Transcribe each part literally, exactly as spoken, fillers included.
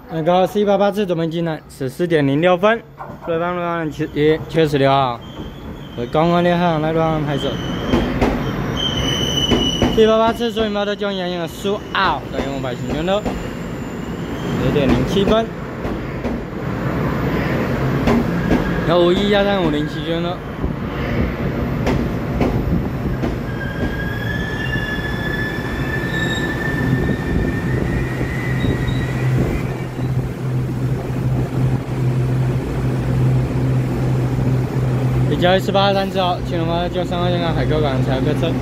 那个 C 八八次准备技能十四点零六分，对方对方七也七十六号，和刚刚的上来对方拍摄。C 八八次所以没得将演员输 out， 再用百星圈的十点零七分，幺五一加上五零七圈的。 交易十八三之后，青龙马就三号线港海沟港才个车，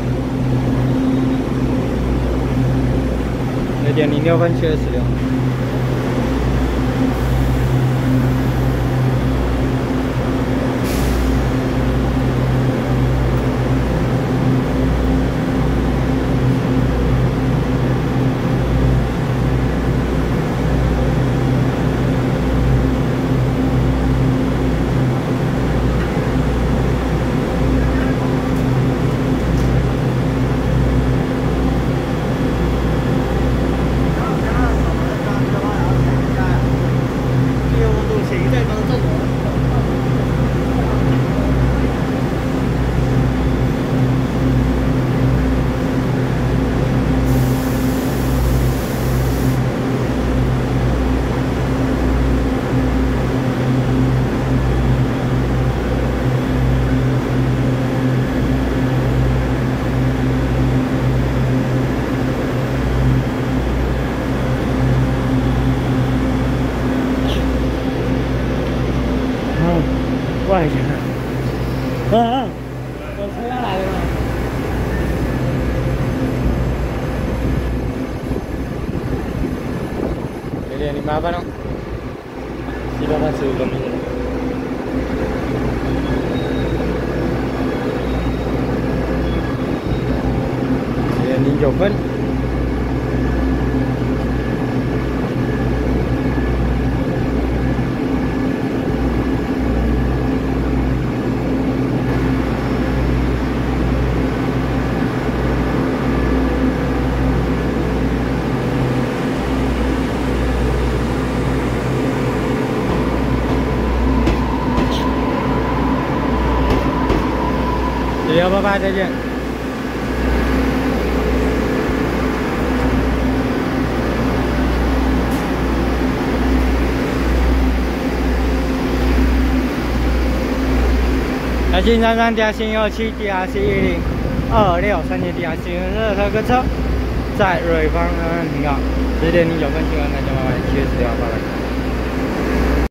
十点零六分七二十六。外人，嗯嗯，我车要来了吗？十点零八分了，七八八十五个名。十点零九分。 幺八八再见。来进三三 D R C 一二七 D R C 一零二六三节 D R C 热车跟车，在瑞芳安安停靠，十点零九分，请问大家拜拜，七月十六。